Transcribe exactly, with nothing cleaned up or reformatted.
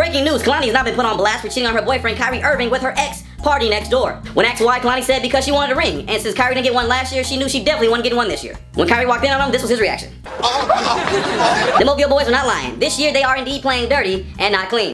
breaking news, Kehlani has now been put on blast for cheating on her boyfriend KYRIE Irving with her ex party next door. When asked why, Kehlani said because she wanted a ring, and since KYRIE didn't get one last year, she knew she definitely wasn't getting one this year. When KYRIE walked in on him, this was his reaction. The Mobile boys are not lying. This year they are indeed playing dirty and not clean.